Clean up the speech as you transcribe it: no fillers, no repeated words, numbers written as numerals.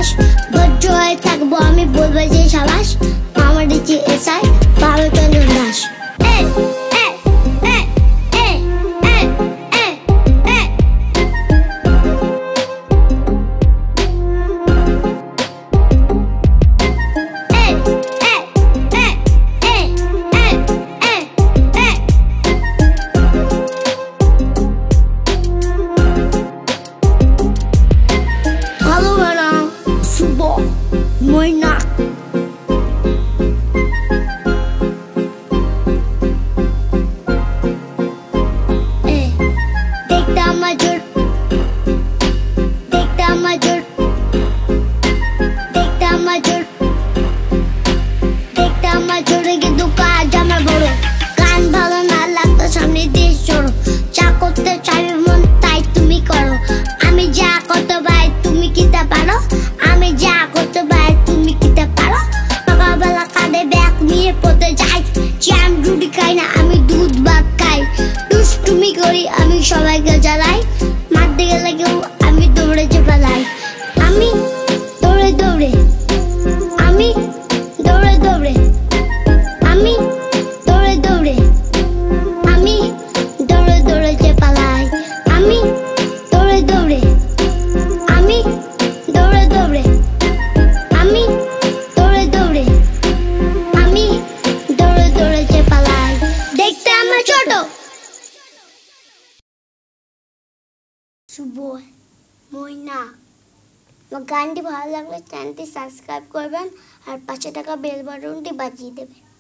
সাবাস ভদ্র হয়ে থাকবো আমি বলবো যে সাবাস আমার দিচ্ছি এসআই ভারতচন্দ্র দাস Moina देखता मजूर देखता मजूर देखता मजूर देखता मजूर की दुकान जमा बड़ो कान भालो ना लगता सामने देश छोड़ो चा करते चाहे मन ताई तुमी करो आमी जा करते भाई तुमी किता पारो आमी जा करते भाई तुमी किता पारो সকালবেলা কাঁধে ব্যাগ নিয়ে পড়তে যাই জ্যাম রুটি খাই না আমি দুধ ভাত খাই দুষ্টুমি করি আমি সবাইকে জ্বালাই মারতে গেলে কেউ আমি দৌড়ে পালাই আমি দৌড়ে দৌড়ে আমি দৌড়ে দৌড়ে আমি দৌড়ে দৌড়ে আমি দৌড়ে দৌড়ে যে পালাই আমি দৌড়ে দৌড়ে আমি দৌড়ে দৌড়ে আমি দৌড়ে দৌড়ে আমি দৌড়ে দৌড়ে যে পালাই দেখতে আমার ছোট শুভ ময়না আমার গানটি ভালো লাগলে চ্যানেলটি সাবস্ক্রাইব করবেন আর পাশে থাকা বেল বাটনটি বাজিয়ে দেবেন।